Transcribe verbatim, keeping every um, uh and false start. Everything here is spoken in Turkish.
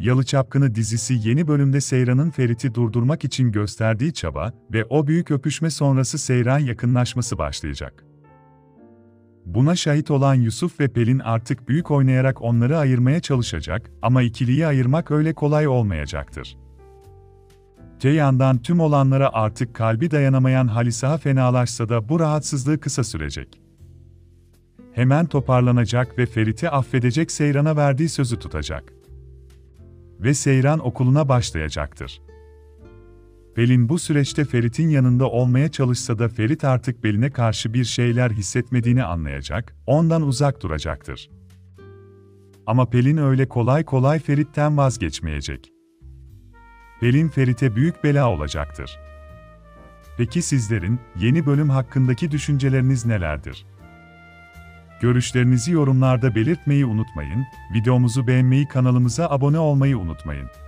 Yalı Çapkını dizisi yeni bölümde Seyran'ın Ferit'i durdurmak için gösterdiği çaba ve o büyük öpüşme sonrası Seyran yakınlaşması başlayacak. Buna şahit olan Yusuf ve Pelin artık büyük oynayarak onları ayırmaya çalışacak ama ikiliyi ayırmak öyle kolay olmayacaktır. Te yandan tüm olanlara artık kalbi dayanamayan Halisaha fenalaşsa da bu rahatsızlığı kısa sürecek. Hemen toparlanacak ve Ferit'i affedecek, Seyran'a verdiği sözü tutacak. Ve Seyran okuluna başlayacaktır. Pelin bu süreçte Ferit'in yanında olmaya çalışsa da Ferit artık Pelin'e karşı bir şeyler hissetmediğini anlayacak, ondan uzak duracaktır. Ama Pelin öyle kolay kolay Ferit'ten vazgeçmeyecek. Pelin Ferit'e büyük bela olacaktır. Peki sizlerin yeni bölüm hakkındaki düşünceleriniz nelerdir? Görüşlerinizi yorumlarda belirtmeyi unutmayın, videomuzu beğenmeyi, kanalımıza abone olmayı unutmayın.